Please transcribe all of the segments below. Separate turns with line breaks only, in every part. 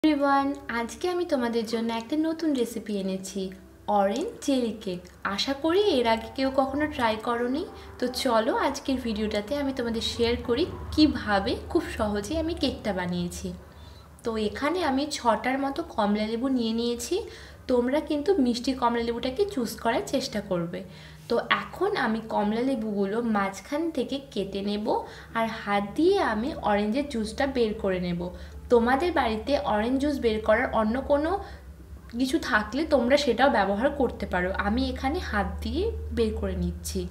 Everyone, আজকে আমি তোমাদের জন্য একটা নতুন রেসিপি এনেছি, অরেঞ্জ জেলি কেক। আশা করি এর আগে কেউ কখনো ট্রাই করোনি। তো চলো আজকের ভিডিওটাতে আমি তোমাদের শেয়ার করি কিভাবে খুব সহজে আমি কেকটা বানিয়েছি। তো এখানে আমি 6টার মতো কমলা লেবু নিয়ে নিয়েছি। তোমরা কিন্তু মিষ্টি কমলা লেবুটাকে চুজ করার চেষ্টা করবে। তো এখন আমি কমলা লেবুগুলো মাঝখান থেকে কেটে নেব আর হাত দিয়ে আমি অরেঞ্জের জুসটা বের করে নেব। তোমাদের বাড়িতে অরেঞ্জ জুস বের করার অন্য কোনো কিছু থাকলে তোমরা সেটাও ব্যবহার করতে পারো। আমি এখানে হাত দিয়ে বের করে নিচ্ছি।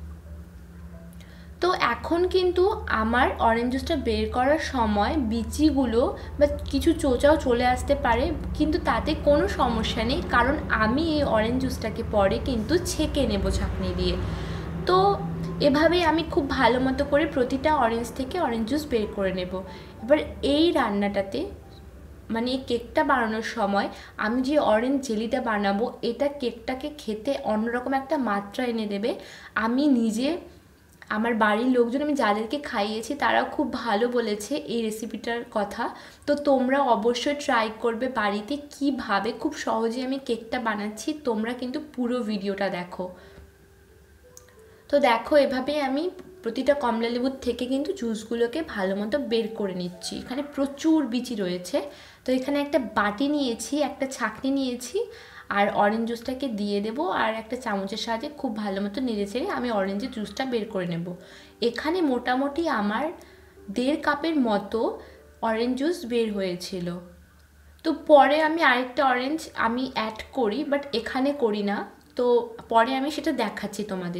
তো এখন কিন্তু আমার অরেঞ্জ জুসটা বের করার সময় বিচিগুলো বা কিছু চোচাও চলে আসতে পারে, কিন্তু তাতে কোনো সমস্যা নেই, কারণ আমি এই অরেঞ্জ জুসটাকে পরে কিন্তু ছেঁকে নেব ছাঁকনি দিয়ে। তো এভাবেই আমি খুব ভালো মতো করে প্রতিটা অরেঞ্জ থেকে অরেঞ্জ জুস বের করে নেব। এবার এই রান্নাটাতে মানে এই কেকটা বানানোর সময় আমি যে অরেঞ্জ জেলিটা বানাবো, এটা কেকটাকে খেতে অন্যরকম একটা মাত্রা এনে দেবে। আমি নিজে, আমার বাড়ির লোকজন, আমি যাদেরকে খাইয়েছি তারাও খুব ভালো বলেছে এই রেসিপিটার কথা। তো তোমরা অবশ্যই ট্রাই করবে বাড়িতে কিভাবে খুব সহজে আমি কেকটা বানাচ্ছি। তোমরা কিন্তু পুরো ভিডিওটা দেখো। তো দেখো, এভাবে আমি প্রতিটা কমলা লেবুর থেকে কিন্তু জুসগুলোকে ভালো মতো বের করে নিচ্ছি। এখানে প্রচুর বিচি রয়েছে। তো এখানে একটা বাটি নিয়েছি, একটা ছাঁকনি নিয়েছি, আর অরেঞ্জ জুসটাকে দিয়ে দেবো আর একটা চামচের সাহায্যে খুব ভালো মতো নেড়ে চেড়ে আমি অরেঞ্জের জুসটা বের করে নেব। এখানে মোটামুটি আমার 1.5 কাপের মতো অরেঞ্জ জুস বের হয়েছিল। তো পরে আমি আরেকটা অরেঞ্জ আমি অ্যাড করি, বাট এখানে করি না। তো পরে আমি সেটা দেখাচ্ছি তোমাদের।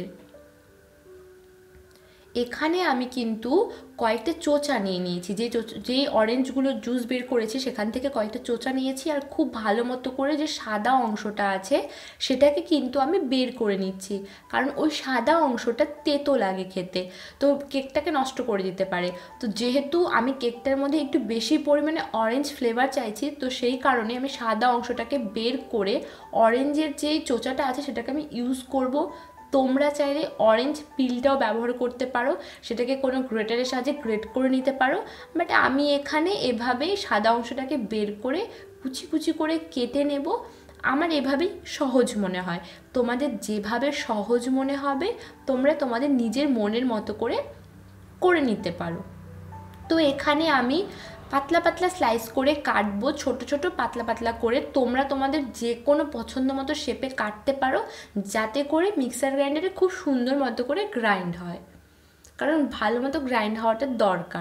এখানে আমি কিন্তু কয়েকটা চোচা নিয়ে নিয়েছি, যেই অরেঞ্জগুলো জুস বের করেছি সেখান থেকে কয়েকটা চোচা নিয়েছি, আর খুব ভালো মতো করে যে সাদা অংশটা আছে সেটাকে কিন্তু আমি বের করে নিচ্ছি, কারণ ওই সাদা অংশটা তেতো লাগে খেতে, তো কেকটাকে নষ্ট করে দিতে পারে। তো যেহেতু আমি কেকটার মধ্যে একটু বেশি পরিমাণে অরেঞ্জ ফ্লেভার চাইছি, তো সেই কারণে আমি সাদা অংশটাকে বের করে অরেঞ্জের যেই চোচাটা আছে সেটাকে আমি ইউজ করব। তোমরা চাইলে অরেঞ্জ পিলটাও ব্যবহার করতে পারো, সেটাকে কোনো গ্রেটারের সাহায্যে গ্রেট করে নিতে পারো, বাট আমি এখানে এভাবেই সাদা অংশটাকে বের করে কুচি কুচি করে কেটে নেব। আমার এভাবেই সহজ মনে হয়। তোমাদের যেভাবে সহজ মনে হবে তোমরা তোমাদের নিজের মনের মতো করে করে নিতে পারো। তো এখানে আমি পাতলা পাতলা স্লাইস করে কাটবো, ছোট ছোট পাতলা পাতলা করে। তোমরা তোমাদের যে কোনো পছন্দ মতো শেপে কাটতে পারো, যাতে করে মিক্সার গ্রাইন্ডারে খুব সুন্দর মতো করে গ্রাইন্ড হয়, কারণ ভালো মতো গ্রাইন্ড হওয়াটা দরকার।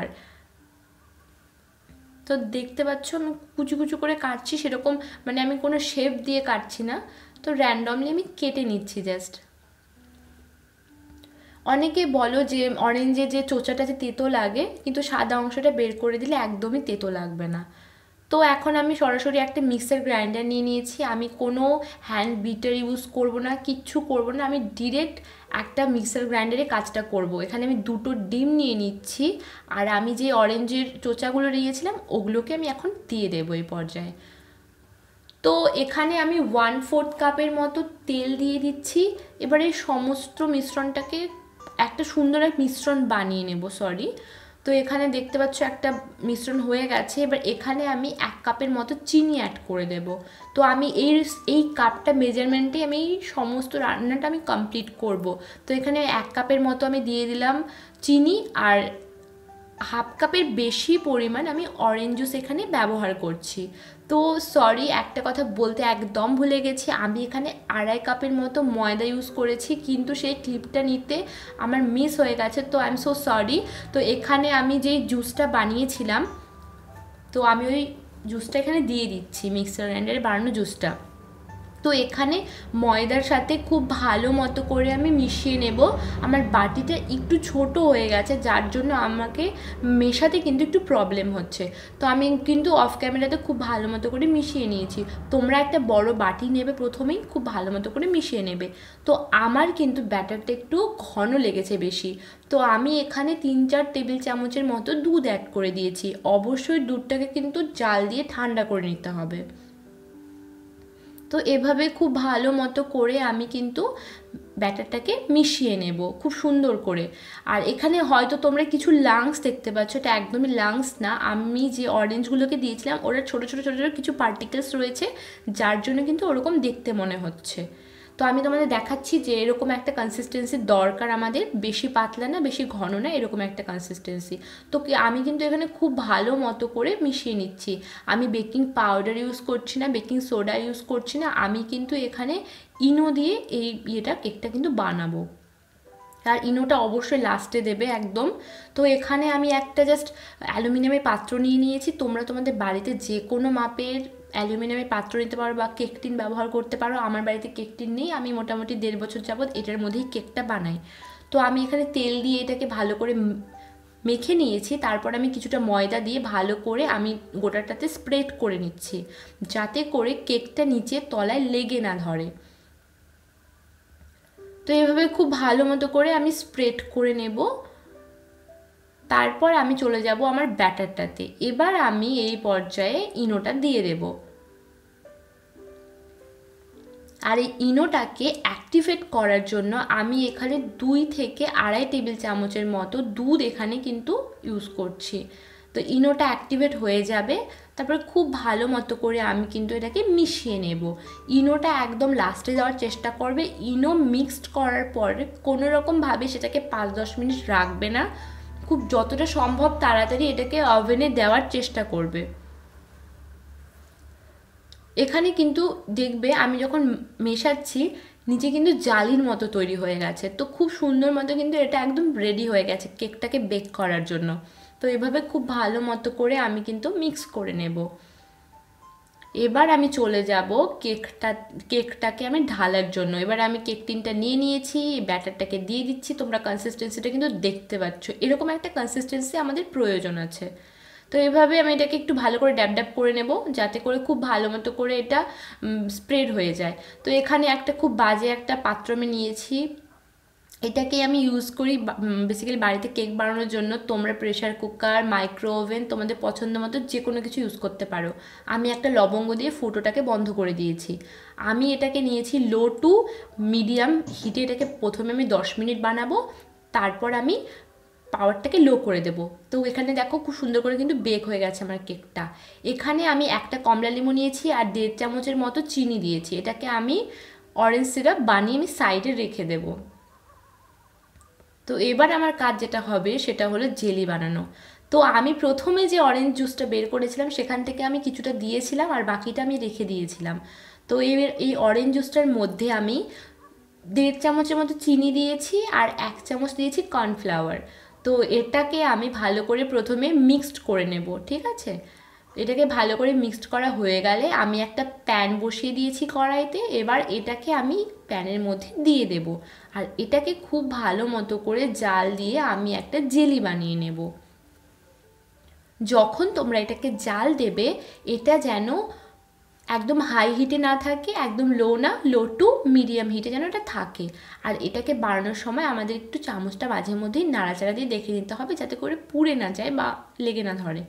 তো দেখতে পাচ্ছ আমি কুচু কুচু করে কাটছি, সেরকম মানে আমি কোনো শেপ দিয়ে কাটছি না, তো র্যান্ডমলি আমি কেটে নিচ্ছি জাস্ট। অনেকে বলো যে অরেঞ্জে যে চোচাটা যে তেতো লাগে, কিন্তু সাদা অংশটা বের করে দিলে একদমই তেতো লাগবে না। তো এখন আমি সরাসরি একটা মিক্সার গ্রাইন্ডার নিয়ে নিয়েছি। আমি কোনো হ্যান্ড বিটার ইউজ করব না, কিচ্ছু করব না, আমি ডিরেক্ট একটা মিক্সার গ্রাইন্ডারে কাজটা করব। এখানে আমি 2টো ডিম নিয়ে নিচ্ছি, আর আমি যে অরেঞ্জের চোচাগুলো নিয়েছিলাম ওগুলোকে আমি এখন দিয়ে দেবো এই পর্যায়ে। তো এখানে আমি 1/4 কাপের মতো তেল দিয়ে দিচ্ছি। এবার এই সমস্ত মিশ্রণটাকে একটা সুন্দর এক মিশ্রণ বানিয়ে নেব। তো এখানে দেখতে পাচ্ছ একটা মিশ্রণ হয়ে গেছে। এবার এখানে আমি 1 কাপের মতো চিনি অ্যাড করে দেব। তো আমি এই কাপটা মেজারমেন্টে আমি সমস্ত রান্নাটা আমি কমপ্লিট করব। তো এখানে 1 কাপের মতো আমি দিয়ে দিলাম চিনি, আর 1/2 কাপের বেশি পরিমাণ আমি অরেঞ্জ জুস এখানে ব্যবহার করছি। তো একটা কথা বলতে একদম ভুলে গেছি, আমি এখানে 2.5 কাপের মতো ময়দা ইউজ করেছি, কিন্তু সেই ক্লিপটা নিতে আমার মিস হয়ে গেছে, তো আই এম সো সরি। তো এখানে আমি যেই জুসটা বানিয়েছিলাম, তো আমি ওই জুসটা এখানে দিয়ে দিচ্ছি, মিক্সার গ্রাইন্ডারে বানানো জুসটা। তো এখানে ময়দার সাথে খুব ভালো মতো করে আমি মিশিয়ে নেব। আমার বাটিটা একটু ছোট হয়ে গেছে, যার জন্য আমাকে মেশাতে কিন্তু একটু প্রবলেম হচ্ছে। তো আমি কিন্তু অফ ক্যামেরাতে খুব ভালো মতো করে মিশিয়ে নিয়েছি। তোমরা একটা বড় বাটি নেবে, প্রথমেই খুব ভালো মতো করে মিশিয়ে নেবে। তো আমার কিন্তু ব্যাটারটা একটু ঘন লেগেছে বেশি, তো আমি এখানে 3-4 টেবিল চামচের মতো দুধ অ্যাড করে দিয়েছি। অবশ্যই দুধটাকে কিন্তু জাল দিয়ে ঠান্ডা করে নিতে হবে। তো এভাবে খুব ভালো মতো করে আমি কিন্তু ব্যাটারটাকে মিশিয়ে নেব খুব সুন্দর করে। আর এখানে হয়তো তোমরা কিছু লাংস দেখতে পাচ্ছ, এটা একদমই লাংস না, আমি যে অরেঞ্জগুলোকে দিয়েছিলাম ওরা ছোটো ছোটো ছোটো ছোটো কিছু পার্টিকেলস রয়েছে, যার জন্য কিন্তু ওরকম দেখতে মনে হচ্ছে। তো আমি তোমাদের দেখাচ্ছি যে এরকম একটা কনসিস্টেন্সি দরকার আমাদের, বেশি পাতলা না বেশি ঘন না, এরকম একটা কনসিস্টেন্সি। তো আমি কিন্তু এখানে খুব ভালো মতো করে মিশিয়ে নিচ্ছি। আমি বেকিং পাউডার ইউজ করছি না, বেকিং সোডা ইউজ করছি না, আমি কিন্তু এখানে ইনো দিয়ে এই কেকটা কিন্তু বানাবো। আর ইনোটা অবশ্যই লাস্টে দেবে একদম। তো এখানে আমি একটা জাস্ট অ্যালুমিনিয়ামের পাত্র নিয়ে নিয়েছি, তোমরা তোমাদের বাড়িতে যে কোনো মাপের অ্যালুমিনিয়ামের পাত্র নিতে পারো বা কেক টিন ব্যবহার করতে পারো। আমার বাড়িতে কেক টিন নেই, আমি মোটামুটি 1.5 বছর যাবৎ এটার মধ্যেই কেকটা বানাই। তো আমি এখানে তেল দিয়ে এটাকে ভালো করে মেখে নিয়েছি, তারপর আমি কিছুটা ময়দা দিয়ে ভালো করে আমি গোটাটাতে স্প্রেড করে নিচ্ছি, যাতে করে কেকটা নিচে তলায় লেগে না ধরে। তো এইভাবে খুব ভালো মতো করে আমি স্প্রেড করে নেব। তারপর আমি চলে যাব আমার ব্যাটারটাতে। এবার আমি এই পর্যায়ে ইনোটা দিয়ে দেব। আর এই ইনোটাকে অ্যাক্টিভেট করার জন্য আমি এখানে 2 থেকে 2.5 টেবিল চামচের মতো দুধ এখানে কিন্তু ইউজ করছি। তো ইনোটা অ্যাক্টিভেট হয়ে যাবে, তারপরে খুব ভালো মতো করে আমি কিন্তু এটাকে মিশিয়ে নেব। ইনোটা একদম লাস্টে দেওয়ার চেষ্টা করবে। ইনো মিক্সড করার পরে কোনো রকমভাবে সেটাকে 5-10 মিনিট রাখবে না, খুব যতটা সম্ভব তাড়াতাড়ি এটাকে ওভেনে দেওয়ার চেষ্টা করবে। এখানে কিন্তু দেখবে আমি যখন মেশাচ্ছি নিচে কিন্তু জালির মতো তৈরি হয়ে গেছে, তো খুব সুন্দর মতো কিন্তু এটা একদম রেডি হয়ে গেছে কেকটাকে বেক করার জন্য। তো এভাবে খুব ভালো মতো করে আমি কিন্তু মিক্স করে নেব। এবার আমি চলে যাব কেকটাকে আমি ঢালার জন্য। এবার আমি কেক টিনটা নিয়ে নিয়েছি, ব্যাটারটাকে দিয়ে দিচ্ছি। তোমরা কনসিস্টেন্সিটা কিন্তু দেখতে পাচ্ছ, এরকম একটা কনসিস্টেন্সি আমাদের প্রয়োজন আছে। তো এভাবে আমি এটাকে একটু ভালো করে ড্যাব ড্যাব করে নেব, যাতে করে খুব ভালো মতো করে এটা স্প্রেড হয়ে যায়। তো এখানে একটা খুব বাজে একটা পাত্র আমি নিয়েছি, এটাকে আমি ইউজ করি বেসিক্যালি বাড়িতে কেক বানানোর জন্য। তোমরা প্রেশার কুকার, মাইক্রো ওভেন তোমাদের পছন্দ মতো যে কোনো কিছু ইউজ করতে পারো। আমি একটা লবঙ্গ দিয়ে ফুটোটাকে বন্ধ করে দিয়েছি। আমি এটাকে নিয়েছি লো টু মিডিয়াম হিটে, এটাকে প্রথমে আমি 10 মিনিট বানাবো, তারপর আমি পাওয়ারটাকে লো করে দেবো। তো এখানে দেখো খুব সুন্দর করে কিন্তু বেক হয়ে গেছে আমার কেকটা। এখানে আমি একটা কমলা লেবু নিয়েছি আর 1.5 চামচের মতো চিনি দিয়েছি। এটাকে আমি অরেঞ্জ সিরাপ বানিয়ে আমি সাইডে রেখে দেবো। তো এবার আমার কাজ যেটা হবে সেটা হলো জেলি বানানো। তো আমি প্রথমে যে অরেঞ্জ জুসটা বের করেছিলাম সেখান থেকে আমি কিছুটা দিয়েছিলাম আর বাকিটা আমি রেখে দিয়েছিলাম। তো এই অরেঞ্জ জুসটার মধ্যে আমি 1.5 চামচের মতো চিনি দিয়েছি আর 1 চামচ দিয়েছি কর্নফ্লাওয়ার। তো এটাকে আমি ভালো করে প্রথমে মিক্সড করে নেব, ঠিক আছে? এটাকে ভালো করে মিক্সড করা হয়ে গেলে আমি একটা প্যান বসিয়ে দিয়েছি কড়াইতে। এবার এটাকে আমি প্যানের মধ্যে দিয়ে দেব আর এটাকে খুব ভালো মতো করে জাল দিয়ে আমি একটা জেলি বানিয়ে নেব। যখন তোমরা এটাকে জাল দেবে এটা যেন একদম হাই হিটে না থাকে, একদম লো না, লো টু মিডিয়াম হিটে যেন এটা থাকে। আর এটাকে বানানোর সময় আমাদের একটু চামচটা মাঝে মধ্যেই নাড়াচাড়া দিয়ে দেখে নিতে হবে, যাতে করে পুড়ে না যায় বা লেগে না ধরে।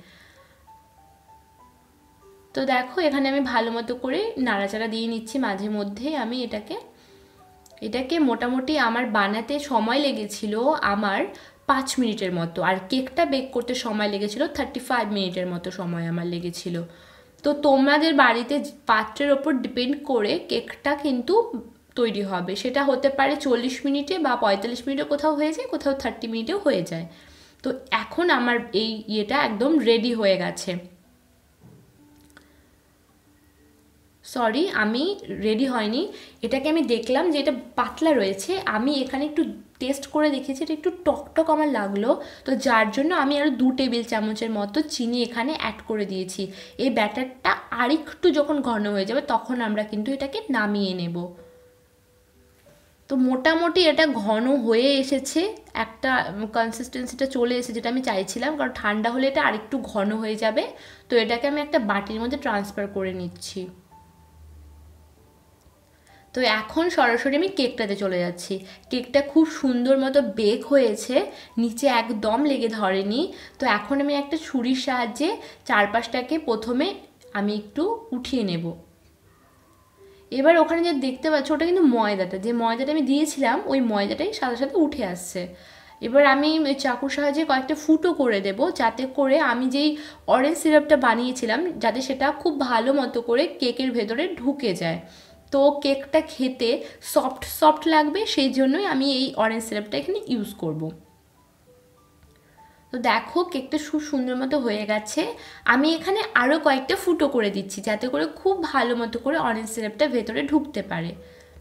তো দেখো এখানে আমি ভালো মতো করে নাড়াচাড়া দিয়ে নিচ্ছি মাঝে মধ্যেই। আমি এটাকে মোটামুটি আমার বানাতে সময় লেগেছিল আমার 5 মিনিটের মতো, আর কেকটা বেক করতে সময় লেগেছিল 35 মিনিটের মতো সময় আমার লেগেছিল। তো তোমাদের বাড়িতে পাত্রের ওপর ডিপেন্ড করে কেকটা কিন্তু তৈরি হবে, সেটা হতে পারে 40 মিনিটে বা 45 মিনিটে, কোথাও হয়ে যায়, কোথাও 30 মিনিটেও হয়ে যায়। তো এখন আমার এই ইয়েটা একদম রেডি হয়ে গেছে। সরি, আমি রেডি হয়নি, এটাকে আমি দেখলাম যে এটা পাতলা রয়েছে। আমি এখানে একটু টেস্ট করে দেখেছি, এটা একটু টকটক আমার লাগলো, তো যার জন্য আমি আরও 2 টেবিল চামচের মতো চিনি এখানে অ্যাড করে দিয়েছি। এই ব্যাটারটা আরেকটু যখন ঘন হয়ে যাবে তখন আমরা কিন্তু এটাকে নামিয়ে নেব। তো মোটামুটি এটা ঘন হয়ে এসেছে, একটা কনসিস্টেন্সিটা চলে এসেছে যেটা আমি চাইছিলাম, কারণ ঠান্ডা হলে এটা আরেকটু ঘন হয়ে যাবে। তো এটাকে আমি একটা বাটির মধ্যে ট্রান্সফার করে নিচ্ছি। তো এখন সরাসরি আমি কেকটাতে চলে যাচ্ছি। কেকটা খুব সুন্দর মতো বেক হয়েছে, নিচে একদম লেগে ধরেনি। তো এখন আমি একটা ছুরির সাহায্যে চারপাশটাকে প্রথমে আমি একটু উঠিয়ে নেব। এবার ওখানে যে দেখতে পাচ্ছ ওটা কিন্তু ময়দাটা, যে ময়দাটা আমি দিয়েছিলাম ওই ময়দাটাই সাথে সাথে উঠে আসছে। এবার আমি ওই চাকুর সাহায্যে কয়েকটা ফুটো করে দেব, যাতে করে আমি যেই অরেঞ্জ সিরাপটা বানিয়েছিলাম যাতে সেটা খুব ভালো মতো করে কেকের ভেতরে ঢুকে যায়। তো কেকটা খেতে সফট সফট লাগবে, সেই জন্যই আমি এই অরেঞ্জ সিরাপটা এখানে ইউজ করব। তো দেখো কেকটা খুব সুন্দর মতো হয়ে গেছে। আমি এখানে আরও কয়েকটা ফুটো করে দিচ্ছি যাতে করে খুব ভালো মতো করে অরেঞ্জ সিরাপটা ভেতরে ঢুকতে পারে।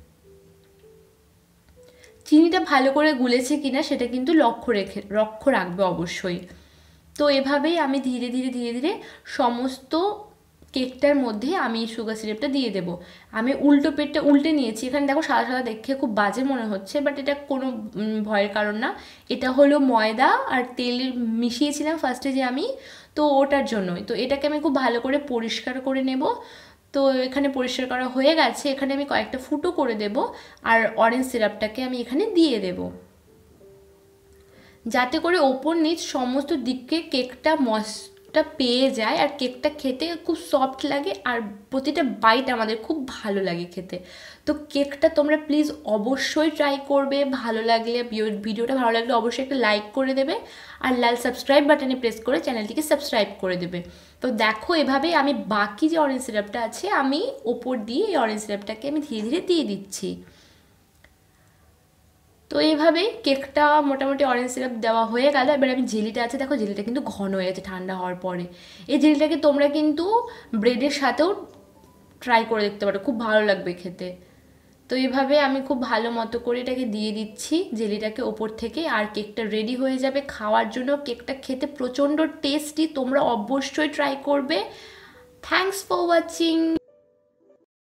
চিনিটা ভালো করে গুলেছে কিনা সেটা কিন্তু লক্ষ্য রাখবে অবশ্যই। তো এভাবেই আমি ধীরে ধীরে ধীরে ধীরে সমস্ত কেকটার মধ্যে আমি সুগার সিরাপটা দিয়ে দেবো। আমি উল্টো পেটটা উল্টে নিয়েছি, এখানে দেখো সাদা সাদা দেখে খুব বাজে মনে হচ্ছে, বাট এটা কোনো ভয়ের কারণ না। এটা হলো ময়দা আর তেল মিশিয়েছিলাম ফার্স্টে যে আমি, তো ওটার জন্যই। তো এটাকে আমি খুব ভালো করে পরিষ্কার করে নেব। তো এখানে পরিষ্কার করা হয়ে গেছে, এখানে আমি কয়েকটা ফুটো করে দেব আর অরেঞ্জ সিরাপটাকে আমি এখানে দিয়ে দেব, যাতে করে ওপর নিচ সমস্ত দিকে কেকটা মসটা পেয়ে যায় আর কেকটা খেতে খুব সফট লাগে আর প্রতিটা বাইট আমাদের খুব ভালো লাগে খেতে। তো কেকটা তোমরা প্লিজ অবশ্যই ট্রাই করবে। ভালো লাগলে ভিডিওটা ভালো লাগলে অবশ্যই একটা লাইক করে দেবে আর লাল সাবস্ক্রাইব বাটনে প্রেস করে চ্যানেলটিকে সাবস্ক্রাইব করে দেবে। তো দেখো এভাবে আমি বাকি যে অরেঞ্জ সিরাপটা আছে আমি ওপর দিয়ে এই অরেঞ্জ সিরাপটাকে আমি ধীরে ধীরে দিয়ে দিচ্ছি। তো এইভাবেই কেকটা মোটামুটি অরেঞ্জ সিরাপ দেওয়া হয়ে গেল। এবার আমি জেলিটা আছে, দেখো জেলিটা কিন্তু ঘন হয়ে গেছে ঠান্ডা হওয়ার পরে। এই জেলিটাকে তোমরা কিন্তু ব্রেডের সাথেও ট্রাই করে দেখতে পারো, খুব ভালো লাগবে খেতে। তো এইভাবে আমি খুব ভালো মতো করে এটাকে দিয়ে দিচ্ছি জেলিটাকে ওপর থেকে, আর কেকটা রেডি হয়ে যাবে খাওয়ার জন্য। কেকটা খেতে প্রচণ্ড টেস্টি, তোমরা অবশ্যই ট্রাই করবে। Thanks for watching.